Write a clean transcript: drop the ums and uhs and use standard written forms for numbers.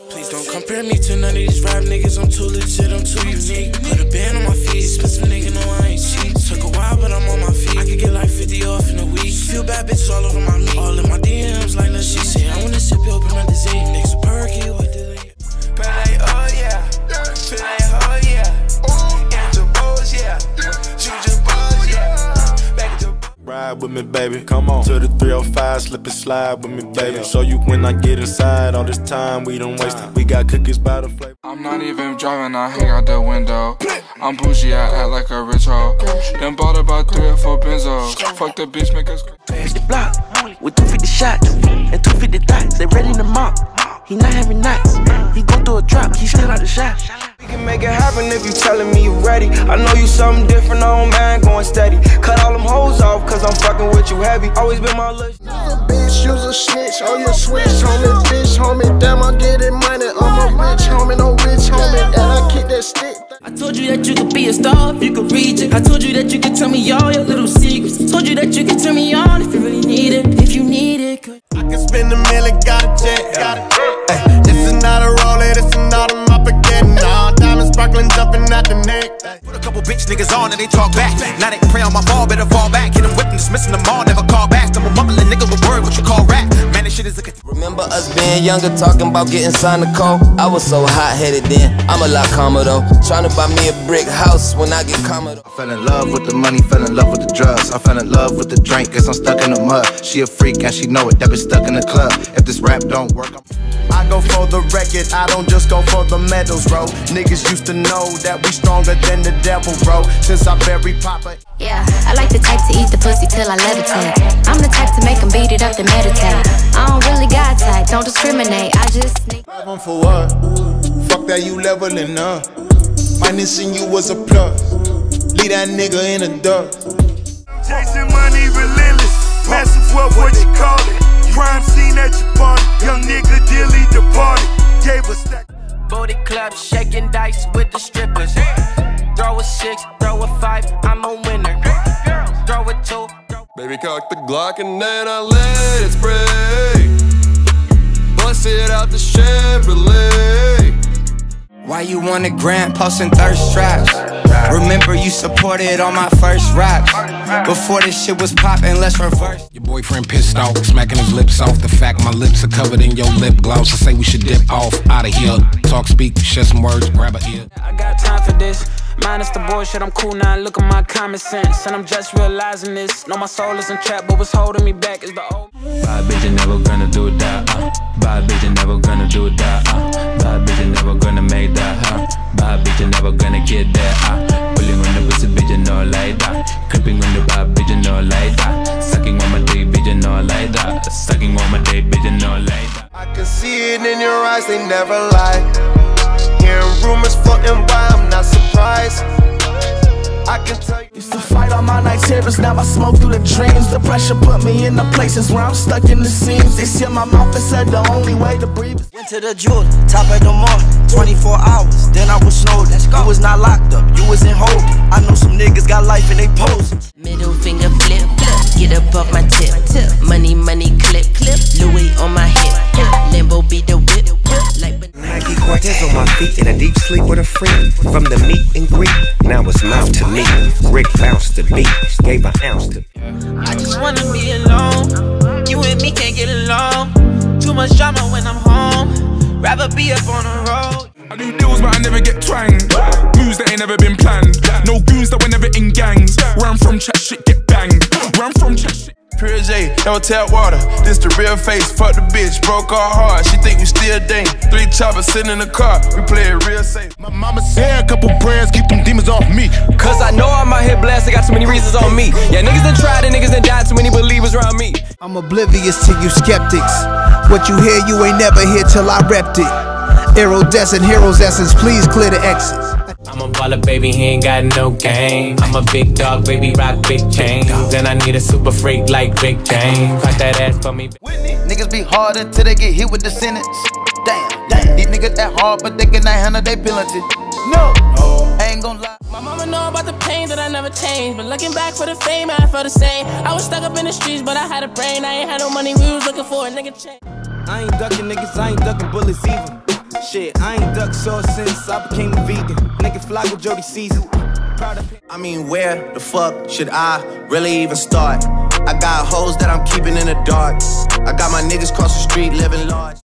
Please don't compare me to none of these rap niggas. I'm too legit, I'm too unique. Put a band on my feet, expensive nigga, no I ain't cheap. Took a while, but I'm on my feet. I could get like 50 off in a week. Feel bad bitches all over my meat. All in my DMs like she say I wanna sip your open my disease. Niggas a perky, what did they? Feel like oh yeah, feel like oh yeah. Angel Bows, yeah, Juju Bows, yeah. Back to ride with me, baby. Come on to the 305, slip and slide with me, baby. Show you when I get inside. All this time we don't waste it. We got cookies by the flavor. I'm not even driving, I hang out the window. I'm bougie, I act like a rich hoe. Then bought about 3 or 4 benzos. Fuck the bitch, make us pass the block with 250 shots and 250 thoughts. They ready to mop. He not having nights. He gon' throw a drop, he still out the shot. We can make it happen if you telling me you ready. I know you something different, oh man, going steady. Cut all them hoes off, cause I'm fucking with you heavy. Always been my little bitch, use a snitch, I'ma switch, homie, bitch, homie. Damn, I'm getting money, I'm a rich homie, no rich homie. And I keep that stick. I told you that you could be a star if you could reach it. I told you that you could tell me all your little secrets. Told you that you could turn me on if you really need it, if you need it. I can spend a million, got a jet, got a jet. Ay, this is not a roller, this is not a Moppegetting. Nah, diamonds sparkling, jumping out the neck. Put a couple bitch niggas on and they talk back. Now they pray on my fall, better fall back. Hit them whipping, dismissing them all, never call back. I'm a mumbling nigga with word, what you call rap. Man, this shit is a... Remember us being younger, talking about getting signed to cold? I was so hot-headed then, I'm a lot calmer though. Trying to buy me a brick house when I get calmer though. I fell in love with the money, fell in love with the drugs. I fell in love with the drink, guess I'm stuck in the mud. She a freak and she know it, that bitch stuck in the club. If this rap don't work, I go for the record, I don't just go for the medals, bro. Niggas used to know that we stronger than the devil, bro. Since I buried Papa. Yeah, I like the type to eat the pussy till I levitate. I'm the type to make them beat it up to meditate. I don't really got type, don't discriminate, I just sneak. For what? Fuck that, you leveling up. Minusing you was a plus. Leave that nigga in the dust. Chasing money relentless. Massive wealth, what you call it? Crime scene at your party. Young nigga dilly departed. Gave a stack. Booty club, shaking dice with the strippers. Throw a 6, throw a 5, I'm a winner. Throw a 2. Baby, cock the Glock and then I let it spray. Bust it out the Chevrolet. Why you want a grand posting thirst traps? Remember you supported on my first raps. Before this shit was poppin', let's reverse. Your boyfriend pissed off, smacking his lips off. The fact my lips are covered in your lip gloss. I say we should dip off, out of here. Talk, speak, share some words, grab a ear. I got time for this. Minus the bullshit, I'm cool now, look at my common sense. And I'm just realizing this. Know my soul isn't trapped, but what's holding me back is the old. Bad bitch, you never gonna do that, Bad bitch, you never gonna do that, Bad bitch, you never gonna make that, Bad bitch, you never gonna get that, Pulling on the pussy, bitch, you know like that. Creeping on the bad bitch, you know like that. Sucking on my dick, bitch, you know like that. Sucking on my dick, bitch, you know like that. I can see it in your eyes, they never lie. Hearing rumors floating by, I'm not surprised. I can tell you. Used to fight all my night terrors, now I smoke through the dreams. The pressure put me in the places where I'm stuck in the seams. They seal my mouth and said the only way to breathe is. Went to the jeweler, top of the morning, 24 hours, then I was snowed. You was not locked up, you was in hold. I know some niggas got life and they posing. Middle finger flip, get up off my tip. Money, money, clip, Louis on my hip, Limbo be the whip. Nike Cortez on my feet in a deep sleep with a freak. From the meet and greet, now it's mouth to me. Rick bounced the beat, gave an ounce to. I just wanna be alone. You and me can't get along. Too much drama when I'm home. Rather be up on the road. I do deals but I never get twanged. Moves that ain't never been planned. No goons that were never in gangs. Where I'm from, chat shit get banged. Where I'm from, chat shit. Pure J, don't tap water. This the real face. Fuck the bitch, broke our heart. She think we still dang. 3 choppers sitting in the car. We play it real safe. My mama said a couple prayers, keep them demons off me. Cause I know I'm out here blessed, I got too many reasons on me. Yeah, niggas done tried and niggas done died, too many believers around me. I'm oblivious to you skeptics. What you hear, you ain't never hear till I repped it. Iridescent heroes essence, please clear the exits. I'm a baller, baby, he ain't got no game. I'm a big dog, baby, rock big chains. And I need a super freak like Rick James. Crack that ass for me. Niggas be hard until they get hit with the sentence. Damn, these niggas that hard, but they cannot handle their penalty. No, I ain't gon' lie. My mama know about the pain that I never changed, but looking back for the fame, I felt the same. I was stuck up in the streets, but I had a brain. I ain't had no money, we was looking for a nigga change. I ain't ducking niggas, I ain't ducking bullets either. Shit, I ain't duck sauce since I became a vegan. Nigga fly with Jody Caesar. I mean, where the fuck should I really even start? I got hoes that I'm keeping in the dark. I got my niggas cross the street living large.